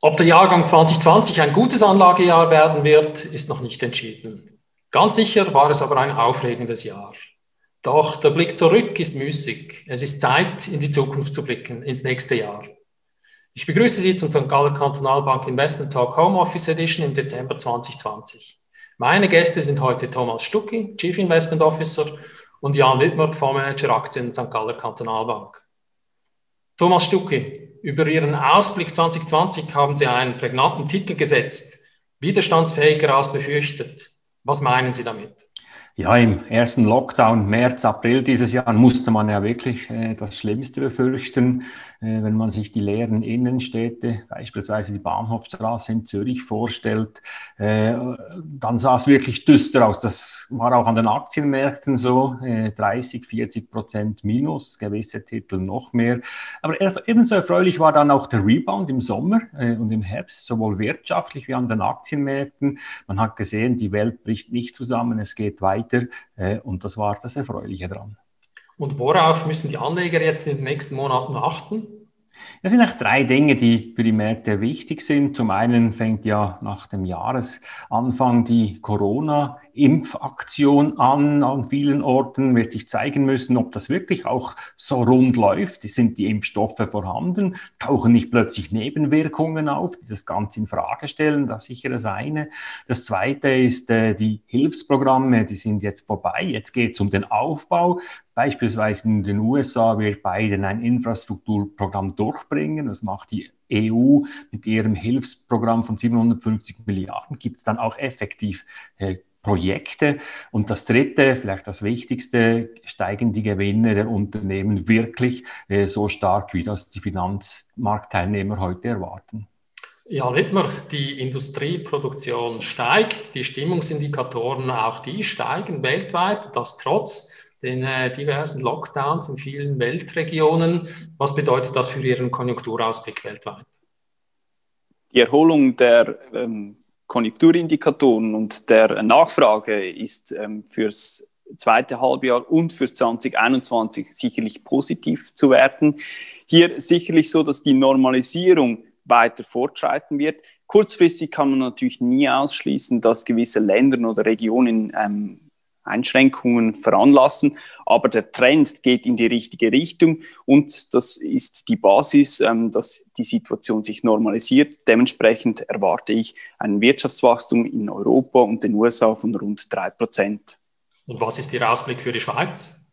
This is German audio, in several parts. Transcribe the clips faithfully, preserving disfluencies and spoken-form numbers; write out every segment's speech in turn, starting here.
Ob der Jahrgang zwanzig zwanzig ein gutes Anlagejahr werden wird, ist noch nicht entschieden. Ganz sicher war es aber ein aufregendes Jahr. Doch der Blick zurück ist müßig. Es ist Zeit, in die Zukunft zu blicken, ins nächste Jahr. Ich begrüße Sie zum Sankt Galler Kantonalbank Investment Talk Homeoffice Edition im Dezember zwanzig zwanzig. Meine Gäste sind heute Thomas Stucki, Chief Investment Officer, und Jan Wittmer, Fondsmanager Aktien Sankt Galler Kantonalbank. Thomas Stucki, über Ihren Ausblick zwanzig zwanzig haben Sie einen prägnanten Titel gesetzt, widerstandsfähiger als befürchtet. Was meinen Sie damit? Ja, im ersten Lockdown, März, April dieses Jahr, musste man ja wirklich äh, das Schlimmste befürchten. Äh, wenn man sich die leeren Innenstädte, beispielsweise die Bahnhofstraße in Zürich vorstellt, äh, dann sah es wirklich düster aus. Das war auch an den Aktienmärkten so, äh, dreißig, vierzig Prozent minus, gewisse Titel noch mehr. Aber ebenso erfreulich war dann auch der Rebound im Sommer äh, und im Herbst, sowohl wirtschaftlich wie an den Aktienmärkten. Man hat gesehen, die Welt bricht nicht zusammen, es geht weiter. Und das war das Erfreuliche daran. Und worauf müssen die Anleger jetzt in den nächsten Monaten achten? Es sind eigentlich drei Dinge, die für die Märkte wichtig sind. Zum einen fängt ja nach dem Jahresanfang die Corona-Impfaktion an. An vielen Orten wird sich zeigen müssen, ob das wirklich auch so rund läuft. Sind die Impfstoffe vorhanden? Tauchen nicht plötzlich Nebenwirkungen auf, die das Ganze in Frage stellen? Das ist sicher das eine. Das zweite ist, äh, die Hilfsprogramme, die sind jetzt vorbei. Jetzt geht es um den Aufbau. Beispielsweise in den U S A wird Biden ein Infrastrukturprogramm durchbringen. Das macht die E U mit ihrem Hilfsprogramm von siebenhundertfünfzig Milliarden. Gibt es dann auch effektiv äh, Projekte? Und das Dritte, vielleicht das Wichtigste, steigen die Gewinne der Unternehmen wirklich äh, so stark, wie das die Finanzmarktteilnehmer heute erwarten? Ja, Wittmer, die Industrieproduktion steigt, die Stimmungsindikatoren, auch die steigen weltweit, das trotz den äh, diversen Lockdowns in vielen Weltregionen. Was bedeutet das für Ihren Konjunkturausblick weltweit? Die Erholung der ähm, Konjunkturindikatoren und der Nachfrage ist ähm, fürs zweite Halbjahr und fürs zwanzig einundzwanzig sicherlich positiv zu werten. Hier sicherlich so, dass die Normalisierung weiter fortschreiten wird. Kurzfristig kann man natürlich nie ausschließen, dass gewisse Länder oder Regionen ähm, Einschränkungen veranlassen, aber der Trend geht in die richtige Richtung und das ist die Basis, ähm, dass die Situation sich normalisiert. Dementsprechend erwarte ich ein Wirtschaftswachstum in Europa und den U S A von rund drei Prozent. Und was ist Ihr Ausblick für die Schweiz?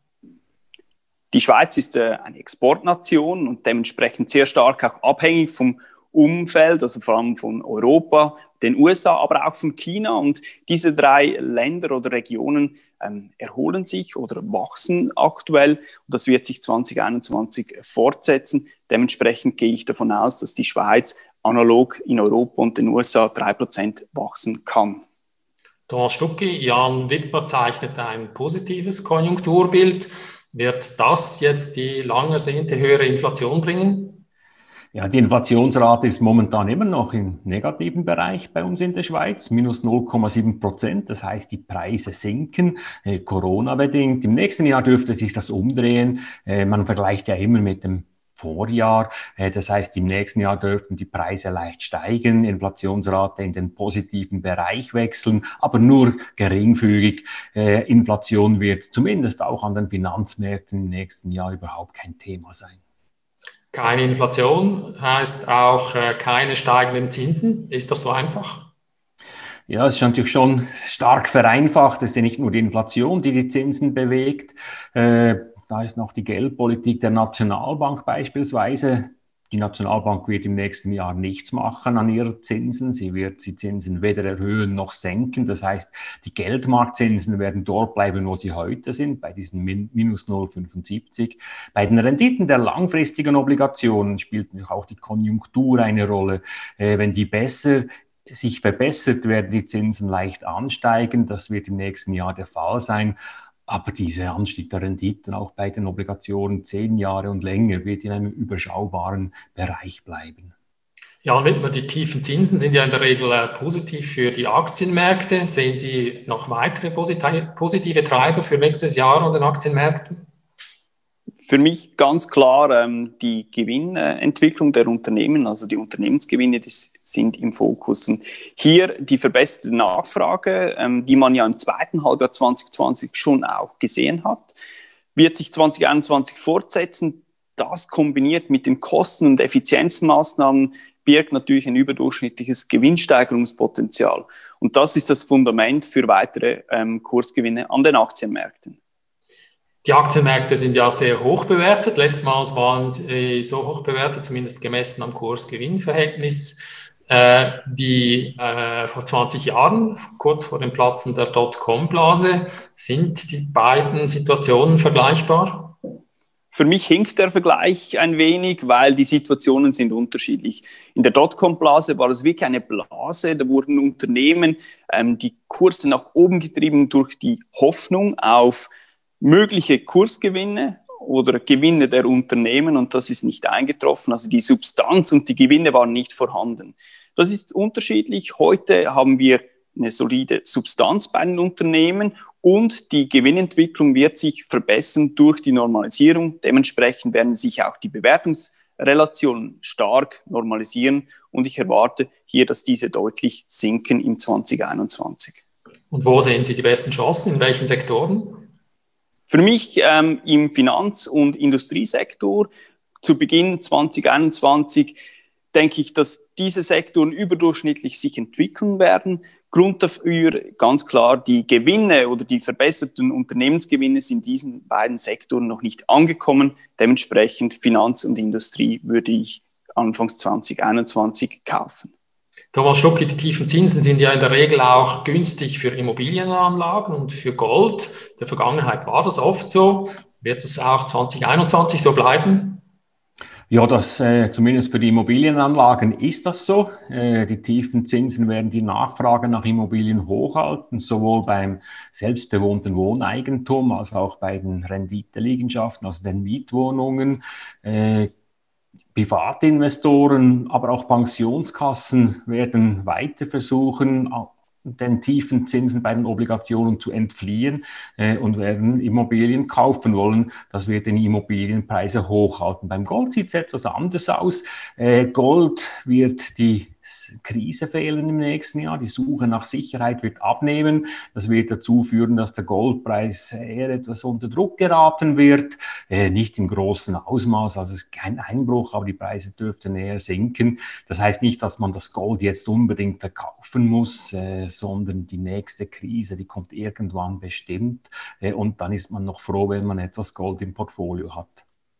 Die Schweiz ist äh, eine Exportnation und dementsprechend sehr stark auch abhängig vom Umfeld, also vor allem von Europa, den U S A, aber auch von China. Und diese drei Länder oder Regionen ähm, erholen sich oder wachsen aktuell. Und das wird sich zwanzig einundzwanzig fortsetzen. Dementsprechend gehe ich davon aus, dass die Schweiz analog in Europa und den U S A drei Prozent wachsen kann. Thomas Stucki, Jan Wittmer zeichnet ein positives Konjunkturbild. Wird das jetzt die lang ersehnte höhere Inflation bringen? Ja, die Inflationsrate ist momentan immer noch im negativen Bereich bei uns in der Schweiz, minus null Komma sieben Prozent. Das heißt, die Preise sinken, äh, Corona-bedingt. Im nächsten Jahr dürfte sich das umdrehen. Äh, man vergleicht ja immer mit dem Vorjahr. Äh, das heißt, im nächsten Jahr dürften die Preise leicht steigen, Inflationsrate in den positiven Bereich wechseln, aber nur geringfügig. Äh, Inflation wird zumindest auch an den Finanzmärkten im nächsten Jahr überhaupt kein Thema sein. Keine Inflation heißt auch äh, keine steigenden Zinsen. Ist das so einfach? Ja, es ist natürlich schon stark vereinfacht. Es ist ja nicht nur die Inflation, die die Zinsen bewegt. Äh, da ist noch die Geldpolitik der Nationalbank beispielsweise. Die Nationalbank wird im nächsten Jahr nichts machen an ihren Zinsen. Sie wird die Zinsen weder erhöhen noch senken. Das heißt, die Geldmarktzinsen werden dort bleiben, wo sie heute sind, bei diesen minus null Komma fünfundsiebzig. Bei den Renditen der langfristigen Obligationen spielt natürlich auch die Konjunktur eine Rolle. Äh, wenn die besser sich verbessert, werden die Zinsen leicht ansteigen. Das wird im nächsten Jahr der Fall sein. Aber dieser Anstieg der Renditen auch bei den Obligationen zehn Jahre und länger wird in einem überschaubaren Bereich bleiben. Ja, Wittmer, die tiefen Zinsen sind ja in der Regel äh, positiv für die Aktienmärkte. Sehen Sie noch weitere positive, positive Treiber für nächstes Jahr an den Aktienmärkten? Für mich ganz klar ähm, die Gewinnentwicklung der Unternehmen, also die Unternehmensgewinne, die sind im Fokus. Und hier die verbesserte Nachfrage, ähm, die man ja im zweiten Halbjahr zwanzig zwanzig schon auch gesehen hat, wird sich zwanzig einundzwanzig fortsetzen. Das kombiniert mit den Kosten- und Effizienzmaßnahmen birgt natürlich ein überdurchschnittliches Gewinnsteigerungspotenzial. Und das ist das Fundament für weitere ähm, Kursgewinne an den Aktienmärkten. Die Aktienmärkte sind ja sehr hoch bewertet. Letztmals waren sie so hoch bewertet, zumindest gemessen am Kurs-Gewinn-Verhältnis, äh, wie äh, vor zwanzig Jahren, kurz vor dem Platzen der Dotcom-Blase. Sind die beiden Situationen vergleichbar? Für mich hinkt der Vergleich ein wenig, weil die Situationen sind unterschiedlich. In der Dotcom-Blase war es wirklich eine Blase, da wurden Unternehmen ähm, die Kurse nach oben getrieben durch die Hoffnung auf mögliche Kursgewinne oder Gewinne der Unternehmen und das ist nicht eingetroffen. Also die Substanz und die Gewinne waren nicht vorhanden. Das ist unterschiedlich. Heute haben wir eine solide Substanz bei den Unternehmen und die Gewinnentwicklung wird sich verbessern durch die Normalisierung. Dementsprechend werden sich auch die Bewertungsrelationen stark normalisieren und ich erwarte hier, dass diese deutlich sinken im zwanzig einundzwanzig. Und wo sehen Sie die besten Chancen? In welchen Sektoren? Für mich ähm, im Finanz- und Industriesektor zu Beginn zwanzig einundzwanzig denke ich, dass diese Sektoren überdurchschnittlich sich entwickeln werden. Grund dafür ganz klar, die Gewinne oder die verbesserten Unternehmensgewinne sind in diesen beiden Sektoren noch nicht angekommen. Dementsprechend Finanz und Industrie würde ich anfangs zwanzig einundzwanzig kaufen. Thomas Stucki, die tiefen Zinsen sind ja in der Regel auch günstig für Immobilienanlagen und für Gold. In der Vergangenheit war das oft so. Wird es auch zwanzig einundzwanzig so bleiben? Ja, das, äh, zumindest für die Immobilienanlagen ist das so. Äh, die tiefen Zinsen werden die Nachfrage nach Immobilien hochhalten, sowohl beim selbstbewohnten Wohneigentum als auch bei den Renditeliegenschaften, also den Mietwohnungen. Äh, Privatinvestoren, aber auch Pensionskassen werden weiter versuchen, den tiefen Zinsen bei den Obligationen zu entfliehen äh, und werden Immobilien kaufen wollen. Das wird den Immobilienpreise hochhalten. Beim Gold sieht es etwas anders aus. Äh, Gold wird die Krise fehlen im nächsten Jahr. Die Suche nach Sicherheit wird abnehmen. Das wird dazu führen, dass der Goldpreis eher etwas unter Druck geraten wird. Äh, nicht im großen Ausmaß, also es ist kein Einbruch, aber die Preise dürften eher sinken. Das heißt nicht, dass man das Gold jetzt unbedingt verkaufen muss, äh, sondern die nächste Krise, die kommt irgendwann bestimmt. Äh, und dann ist man noch froh, wenn man etwas Gold im Portfolio hat.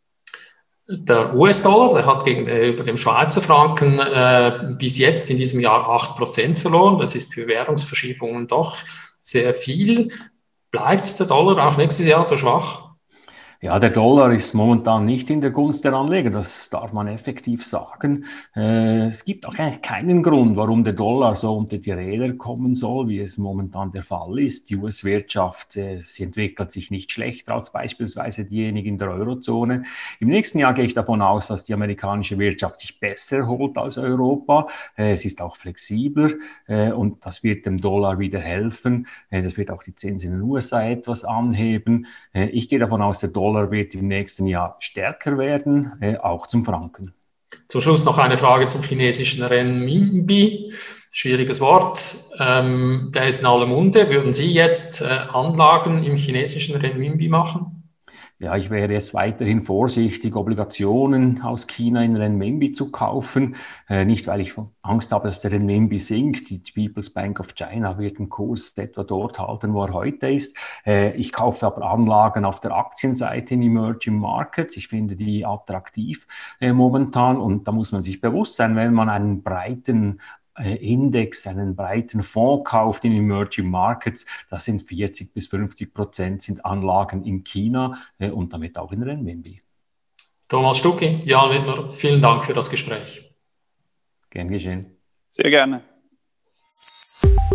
Der U S-Dollar, der hat gegenüber dem Schweizer Franken äh, bis jetzt in diesem Jahr acht Prozent verloren. Das ist für Währungsverschiebungen doch sehr viel. Bleibt der Dollar auch nächstes Jahr so schwach? Ja, der Dollar ist momentan nicht in der Gunst der Anleger, das darf man effektiv sagen. Äh, es gibt auch eigentlich keinen Grund, warum der Dollar so unter die Räder kommen soll, wie es momentan der Fall ist. Die U S-Wirtschaft, äh, sie entwickelt sich nicht schlechter als beispielsweise diejenige in der Eurozone. Im nächsten Jahr gehe ich davon aus, dass die amerikanische Wirtschaft sich besser erholt als Europa. Äh, es ist auch flexibler äh, und das wird dem Dollar wieder helfen. Äh, das wird auch die Zinsen in den U S A etwas anheben. Äh, ich gehe davon aus, der Dollar wird im nächsten Jahr stärker werden, äh, auch zum Franken. Zum Schluss noch eine Frage zum chinesischen Renminbi. Schwieriges Wort. Ähm, der ist in aller Munde. Würden Sie jetzt äh, Anlagen im chinesischen Renminbi machen? Ja, ich wäre jetzt weiterhin vorsichtig, Obligationen aus China in Renminbi zu kaufen. Äh, nicht, weil ich Angst habe, dass der Renminbi sinkt. Die People's Bank of China wird den Kurs etwa dort halten, wo er heute ist. Äh, ich kaufe aber Anlagen auf der Aktienseite in Emerging Markets. Ich finde die attraktiv äh, momentan. Und da muss man sich bewusst sein, wenn man einen breiten Index, einen breiten Fonds kauft in Emerging Markets, das sind vierzig bis fünfzig Prozent sind Anlagen in China äh, und damit auch in Renminbi. Thomas Stucki, Jan Widmer, vielen Dank für das Gespräch. Gern geschehen. Sehr gerne.